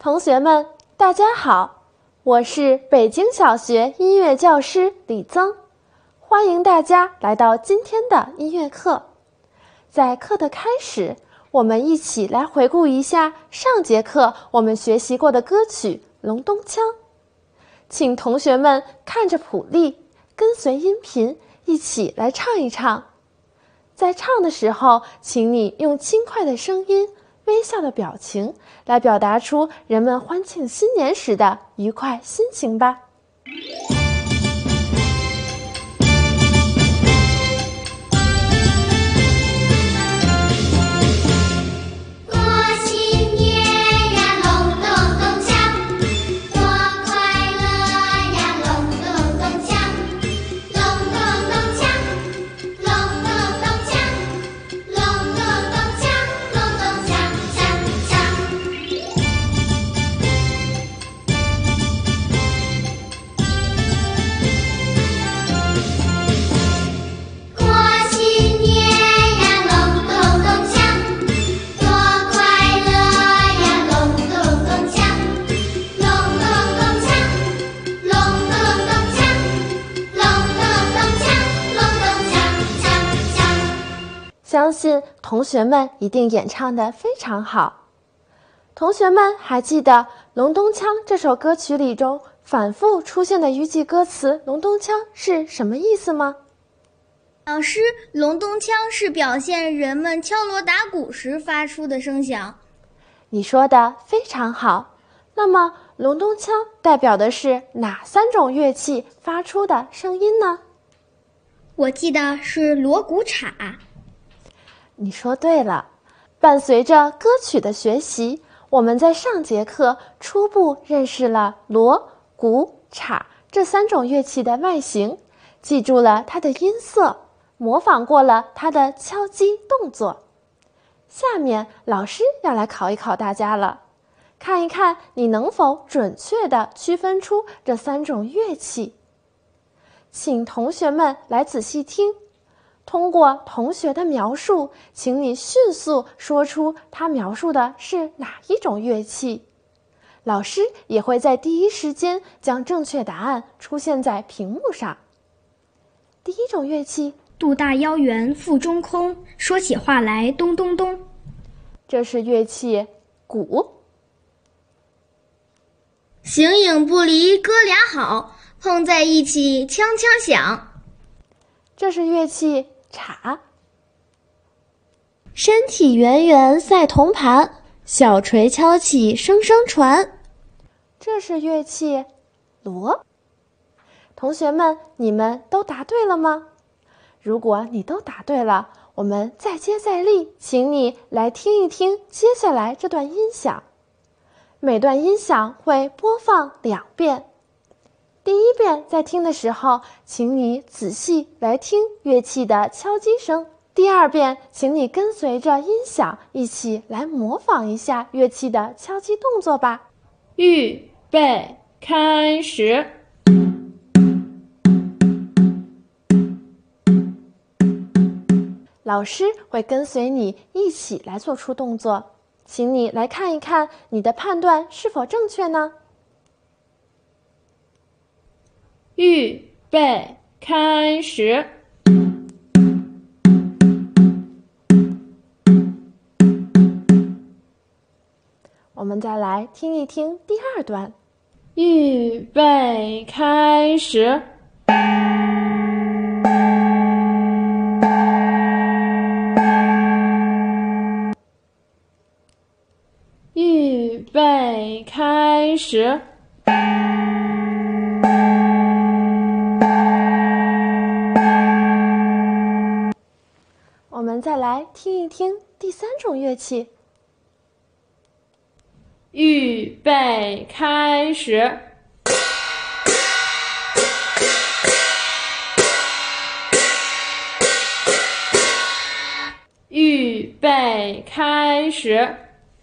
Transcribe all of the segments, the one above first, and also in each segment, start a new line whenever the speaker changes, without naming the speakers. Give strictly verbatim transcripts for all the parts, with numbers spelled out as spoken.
同学们，大家好，我是北京小学音乐教师李增，欢迎大家来到今天的音乐课。在课的开始，我们一起来回顾一下上节课我们学习过的歌曲《隆咚锵》。请同学们看着谱例，跟随音频一起来唱一唱。在唱的时候，请你用轻快的声音、微笑的表情来表达出人们欢庆新年时的愉快心情吧。相信同学们一定演唱得非常好。同学们还记得《隆咚锵》这首歌曲里中反复出现的一句歌词"隆咚锵"是什么意思吗？
老师，隆咚锵是表现人们敲锣打鼓时发出的声响。
你说的非常好。那么隆咚锵代表的是哪三种乐器发出的声音呢？
我记得是锣鼓镲。
你说对了。伴随着歌曲的学习，我们在上节课初步认识了锣、鼓、镲这三种乐器的外形，记住了它的音色，模仿过了它的敲击动作。下面老师要来考一考大家了，看一看你能否准确地区分出这三种乐器。请同学们来仔细听，通过同学的描述，请你迅速说出他描述的是哪一种乐器。老师也会在第一时间将正确答案出现在屏幕上。第一种乐器，
肚大腰圆腹中空，说起话来咚咚咚。
这是乐器鼓。
形影不离哥俩好，碰在一起锵锵响。
这是乐器镲。身体圆圆赛铜盘，小锤敲起声声传。这是乐器锣。同学们，你们都答对了吗？如果你都答对了，我们再接再厉，请你来听一听接下来这段音响。每段音响会播放两遍。第一遍在听的时候，请你仔细来听乐器的敲击声。第二遍，请你跟随着音响一起来模仿一下乐器的敲击动作吧。
预备，开始。
老师会跟随你一起来做出动作，请你来看一看你的判断是否正确呢？
预备，开始。
我们再来听一听第二段。
预备，开始。预备，开始。
我们再来听一听第三种乐器。
预备，开始。预备，开始。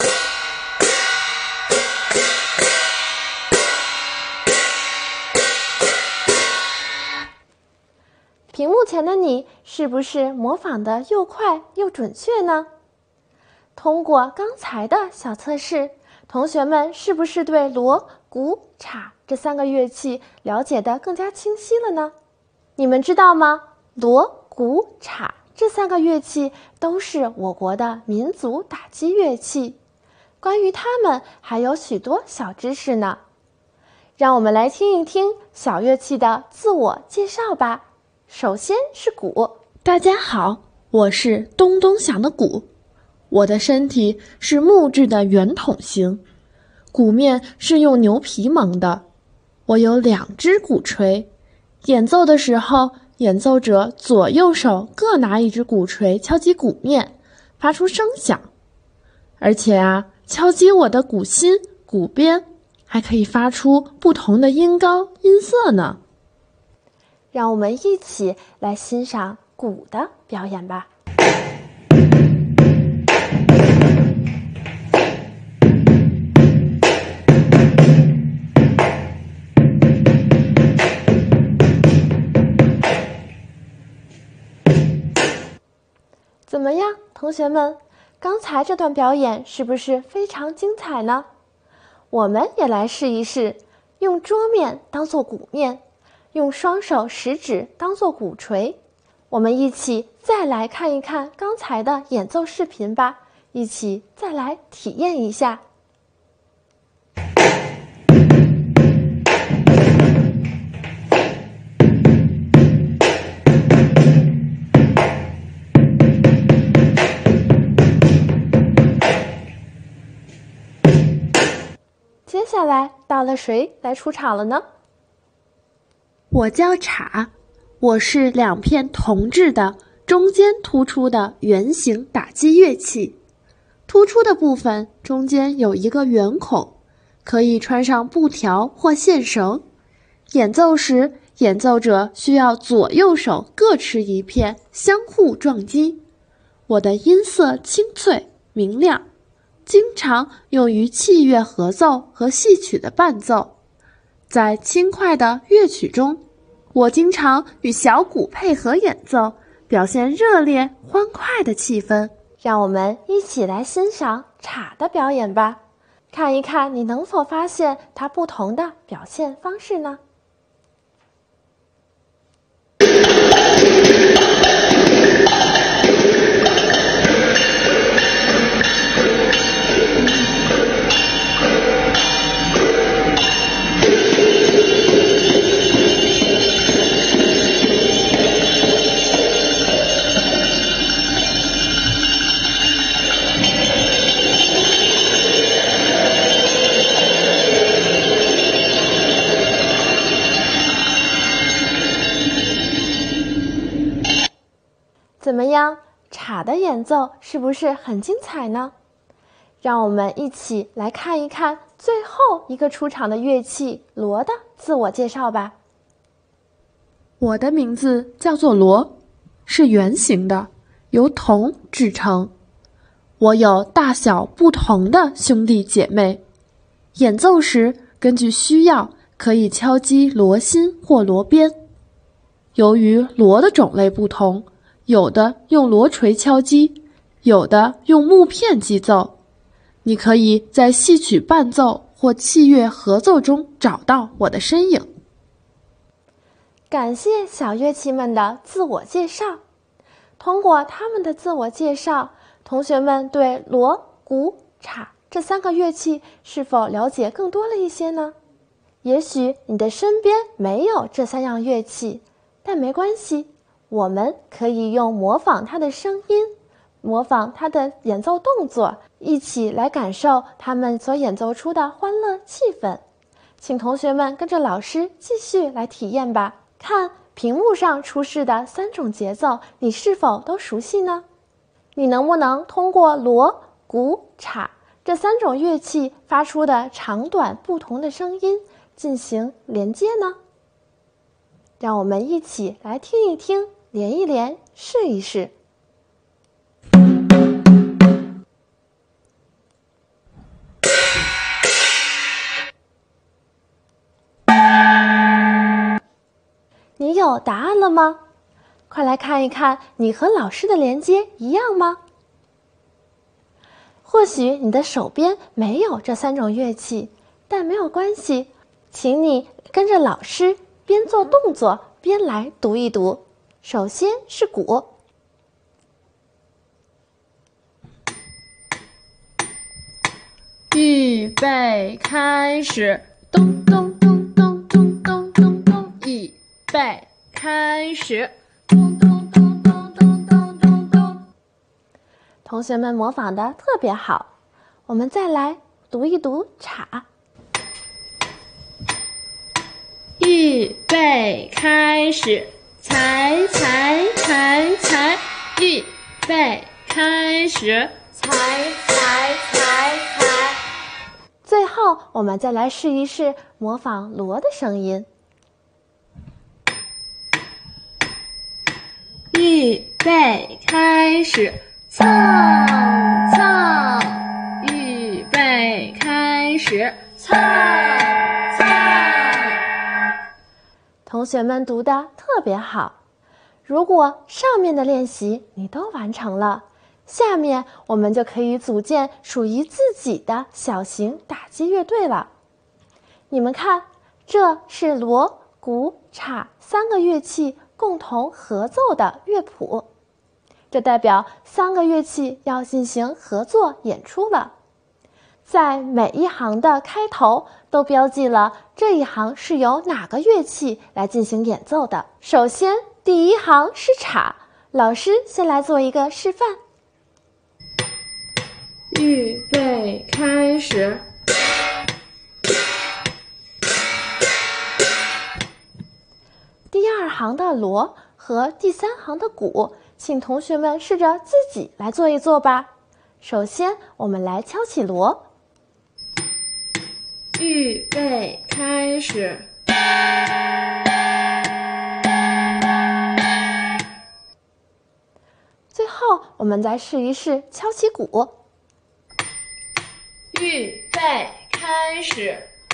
屏幕前的你是不是模仿的又快又准确呢？通过刚才的小测试， 同学们是不是对锣、鼓、镲这三个乐器了解得更加清晰了呢？你们知道吗？锣、鼓、镲这三个乐器都是我国的民族打击乐器。关于它们还有许多小知识呢。让我们来听一听小乐器的自我介绍吧。首先是鼓。
大家好，我是咚咚响的鼓。我的身体是木质的圆筒形，鼓面是用牛皮蒙的。我有两只鼓槌，演奏的时候，演奏者左右手各拿一只鼓槌敲击鼓面，发出声响。而且啊，敲击我的鼓心、鼓边，还可以发出不同的音高、音色呢。
让我们一起来欣赏鼓的表演吧。怎么样，同学们？刚才这段表演是不是非常精彩呢？我们也来试一试，用桌面当作鼓面，用双手食指当作鼓槌。我们一起再来看一看刚才的演奏视频吧，一起再来体验一下。接下来到了谁来出场了呢？
我叫镲，我是两片铜制的中间突出的圆形打击乐器。突出的部分中间有一个圆孔，可以穿上布条或线绳。演奏时，演奏者需要左右手各持一片，相互撞击。我的音色清脆明亮，经常用于器乐合奏和戏曲的伴奏。在轻快的乐曲中，我经常与小鼓配合演奏，表现热烈欢快的气氛。
让我们一起来欣赏镲的表演吧，看一看你能否发现它不同的表现方式呢？怎么样，镲的演奏是不是很精彩呢？让我们一起来看一看最后一个出场的乐器锣的自我介绍吧。
我的名字叫做锣，是圆形的，由铜制成。我有大小不同的兄弟姐妹，演奏时根据需要可以敲击锣心或锣边。由于锣的种类不同，有的用锣锤敲击，有的用木片击奏。你可以在戏曲伴奏或器乐合奏中找到我的身影。
感谢小乐器们的自我介绍。通过他们的自我介绍，同学们对锣、鼓、镲这三个乐器是否了解更多了一些呢？也许你的身边没有这三样乐器，但没关系。我们可以用模仿它的声音，模仿它的演奏动作，一起来感受他们所演奏出的欢乐气氛。请同学们跟着老师继续来体验吧。看屏幕上出示的三种节奏，你是否都熟悉呢？你能不能通过锣、鼓、镲这三种乐器发出的长短不同的声音进行连接呢？让我们一起来听一听，连一连，试一试。你有答案了吗？快来看一看，你和老师的连接一样吗？ 或许你的手边没有这三种乐器，但没有关系，请你跟着老师边做动作边来读一读。首先是鼓，
预备开始，咚咚咚咚咚咚咚咚，预备开始，咚咚咚咚咚咚咚咚。
同学们模仿的特别好。我们再来读一读镲，
预备开始，踩踩踩踩，预备开始，踩踩踩踩。
最后我们再来试一试模仿锣的声音，
预备开始，蹭蹭，预备开始，蹭蹭。
同学们读的特别好。如果上面的练习你都完成了，下面我们就可以组建属于自己的小型打击乐队了。你们看，这是锣、鼓、镲三个乐器共同合奏的乐谱，这代表三个乐器要进行合作演出了。在每一行的开头都标记了这一行是由哪个乐器来进行演奏的。首先，第一行是镲，老师先来做一个示范。
预备开始。
第二行的锣和第三行的鼓，请同学们试着自己来做一做吧。首先，我们来敲起锣。
预备开始。
最后，我们再试一试敲起鼓。
预备开始。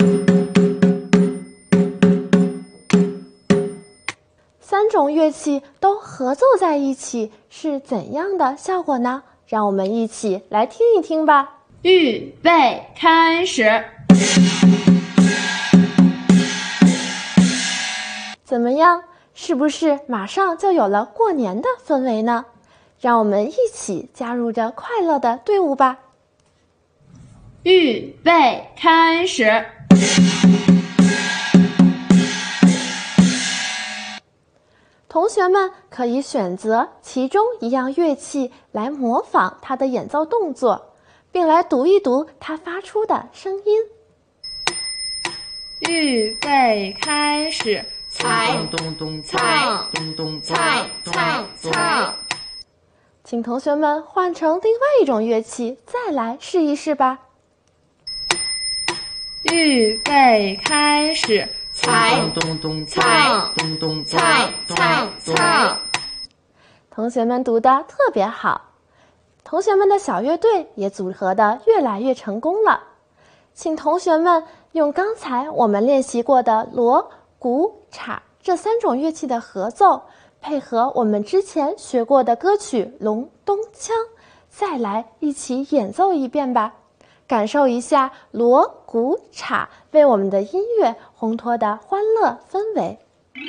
三种乐器都合奏在一起是怎样的效果呢？让我们一起来听一听吧。
预备开始。
怎么样？是不是马上就有了过年的氛围呢？让我们一起加入这快乐的队伍吧。
预备开始。
同学们可以选择其中一样乐器来模仿它的演奏动作，并来读一读它发出的声音。
预备开始。踩
咚咚
踩
咚咚
踩踩踩。
请同学们换成另外一种乐器，再来试一试吧。
预备开始。踩
咚咚
踩
咚咚
踩踩踩。
同学们读得特别好，同学们的小乐队也组合得越来越成功了。请同学们用刚才我们练习过的锣、鼓、镲这三种乐器的合奏，配合我们之前学过的歌曲《隆咚锵》，再来一起演奏一遍吧，感受一下锣、鼓、镲为我们的音乐烘托的欢乐氛围。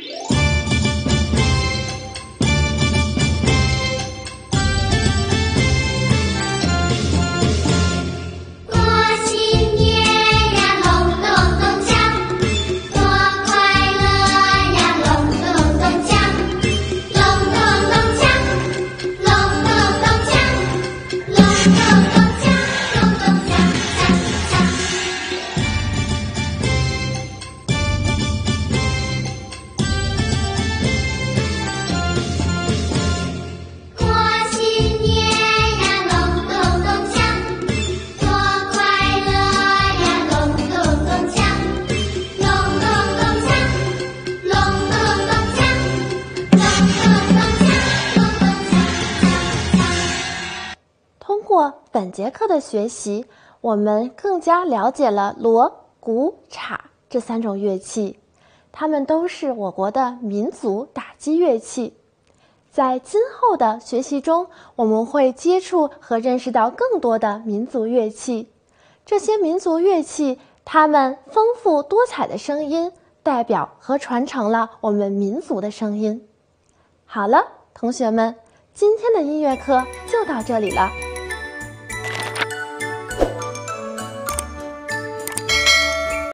本节课的学习，我们更加了解了锣、鼓、镲这三种乐器，它们都是我国的民族打击乐器。 在今后的学习中，我们会接触和认识到更多的民族乐器。这些民族乐器，它们丰富多彩的声音，代表和传承了我们民族的声音。好了，同学们，今天的音乐课就到这里了。